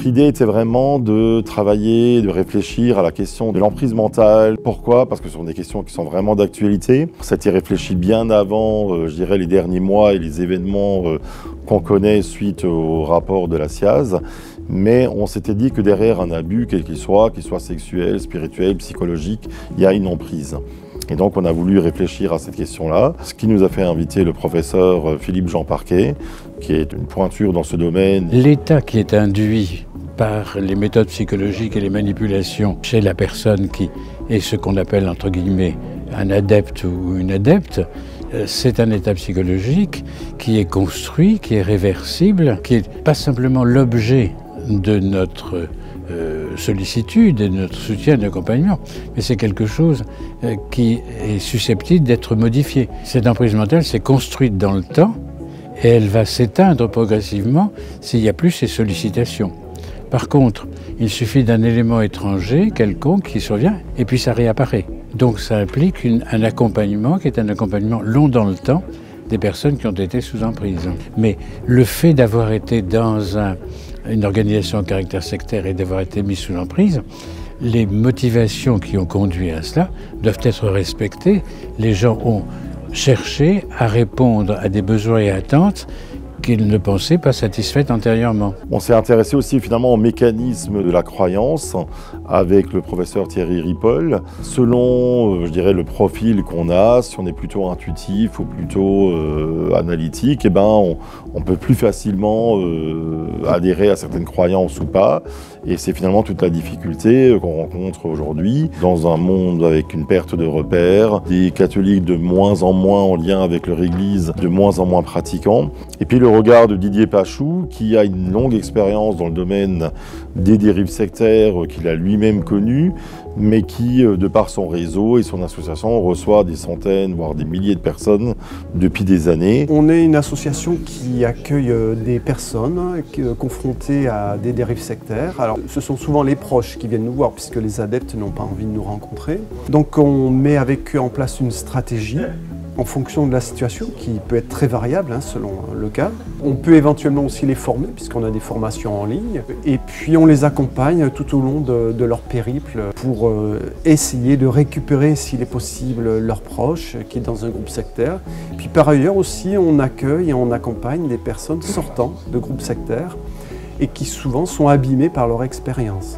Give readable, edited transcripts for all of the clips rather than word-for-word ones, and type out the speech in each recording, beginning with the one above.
Notre idée était vraiment de travailler, de réfléchir à la question de l'emprise mentale. Pourquoi? Parce que ce sont des questions qui sont vraiment d'actualité. Ça a été réfléchi bien avant, je dirais, les derniers mois et les événements qu'on connaît suite au rapport de la SIAZ. Mais on s'était dit que derrière un abus, quel qu'il soit sexuel, spirituel, psychologique, il y a une emprise. Et donc on a voulu réfléchir à cette question-là, ce qui nous a fait inviter le professeur Philippe Jean Parquet, qui est une pointure dans ce domaine. L'état qui est induit par les méthodes psychologiques et les manipulations chez la personne qui est ce qu'on appelle entre guillemets un adepte ou une adepte, c'est un état psychologique qui est construit, qui est réversible, qui n'est pas simplement l'objet de notre sollicitude et de notre soutien et d'accompagnement, mais c'est quelque chose qui est susceptible d'être modifié. Cette emprise mentale s'est construite dans le temps et elle va s'éteindre progressivement s'il n'y a plus ces sollicitations. Par contre, il suffit d'un élément étranger quelconque qui survient et puis ça réapparaît. Donc ça implique un accompagnement qui est un accompagnement long dans le temps des personnes qui ont été sous emprise. Mais le fait d'avoir été dans une organisation à caractère sectaire et d'avoir été mis sous emprise, les motivations qui ont conduit à cela doivent être respectées. Les gens ont cherché à répondre à des besoins et attentes qu'ils ne pensaient pas satisfaits antérieurement. On s'est intéressé aussi finalement au mécanisme de la croyance avec le professeur Thierry Ripoll. Selon, je dirais, le profil qu'on a, si on est plutôt intuitif ou plutôt analytique, eh ben, on peut plus facilement adhérer à certaines croyances ou pas. Et c'est finalement toute la difficulté qu'on rencontre aujourd'hui dans un monde avec une perte de repères, des catholiques de moins en moins en lien avec leur église, de moins en moins pratiquants. Et puis le regard de Didier Pachou, qui a une longue expérience dans le domaine des dérives sectaires, qu'il a lui-même connu, mais qui, de par son réseau et son association, reçoit des centaines, voire des milliers de personnes depuis des années. On est une association qui accueille des personnes confrontées à des dérives sectaires. Alors, ce sont souvent les proches qui viennent nous voir, puisque les adeptes n'ont pas envie de nous rencontrer. Donc on met avec eux en place une stratégie en fonction de la situation, qui peut être très variable selon le cas. On peut éventuellement aussi les former, puisqu'on a des formations en ligne, et puis on les accompagne tout au long de leur périple pour essayer de récupérer, s'il est possible, leurs proches qui est dans un groupe sectaire. Puis par ailleurs aussi, on accueille et on accompagne des personnes sortant de groupes sectaires et qui souvent sont abîmées par leur expérience.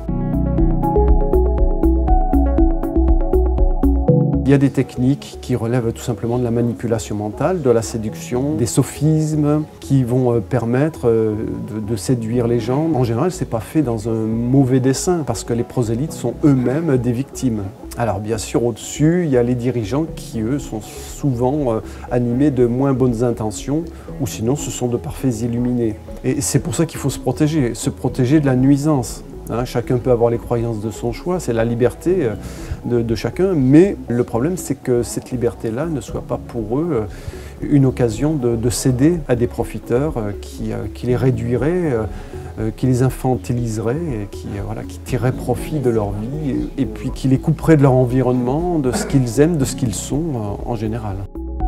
Il y a des techniques qui relèvent tout simplement de la manipulation mentale, de la séduction, des sophismes qui vont permettre de séduire les gens. En général, ce n'est pas fait dans un mauvais dessein parce que les prosélytes sont eux-mêmes des victimes. Alors bien sûr, au-dessus, il y a les dirigeants qui, eux, sont souvent animés de moins bonnes intentions ou sinon ce sont de parfaits illuminés. Et c'est pour ça qu'il faut se protéger de la nuisance. Chacun peut avoir les croyances de son choix, c'est la liberté de chacun, mais le problème c'est que cette liberté-là ne soit pas pour eux une occasion de céder à des profiteurs qui les réduiraient, qui les infantiliseraient, et qui tireraient profit de leur vie et puis qui les couperaient de leur environnement, de ce qu'ils aiment, de ce qu'ils sont en général.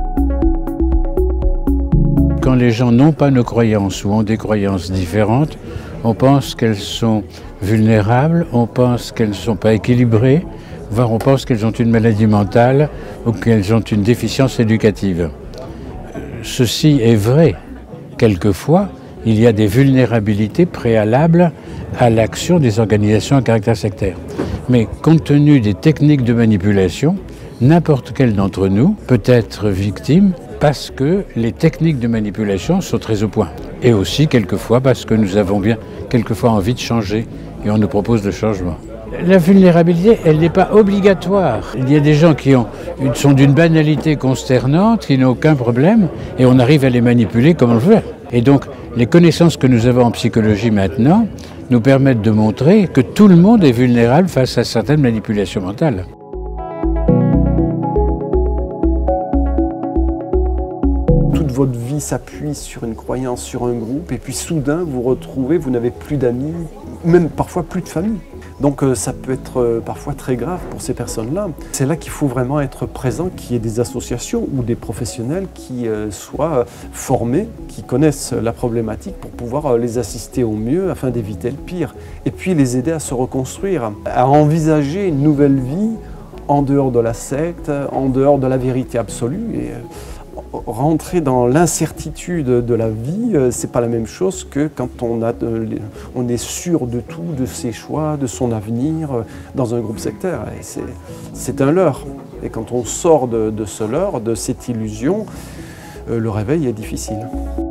Quand les gens n'ont pas nos croyances ou ont des croyances différentes, on pense qu'elles sont vulnérables, on pense qu'elles ne sont pas équilibrées, voire on pense qu'elles ont une maladie mentale ou qu'elles ont une déficience éducative. Ceci est vrai. Quelquefois, il y a des vulnérabilités préalables à l'action des organisations à caractère sectaire. Mais compte tenu des techniques de manipulation, n'importe quel d'entre nous peut être victime parce que les techniques de manipulation sont très au point. Et aussi, quelquefois, parce que nous avons bien quelquefois envie de changer et on nous propose le changement. La vulnérabilité, elle n'est pas obligatoire. Il y a des gens qui sont d'une banalité consternante, qui n'ont aucun problème, et on arrive à les manipuler comme on le veut. Et donc, les connaissances que nous avons en psychologie maintenant nous permettent de montrer que tout le monde est vulnérable face à certaines manipulations mentales. Votre vie s'appuie sur une croyance, sur un groupe, et puis soudain vous retrouvez, vous n'avez plus d'amis, même parfois plus de famille. Donc ça peut être parfois très grave pour ces personnes-là. C'est là qu'il faut vraiment être présent, qu'il y ait des associations ou des professionnels qui soient formés, qui connaissent la problématique pour pouvoir les assister au mieux afin d'éviter le pire. Et puis les aider à se reconstruire, à envisager une nouvelle vie en dehors de la secte, en dehors de la vérité absolue. Et rentrer dans l'incertitude de la vie, c'est pas la même chose que quand on est sûr de tout, de ses choix, de son avenir dans un groupe sectaire. C'est un leurre. Et quand on sort de ce leurre, de cette illusion, le réveil est difficile.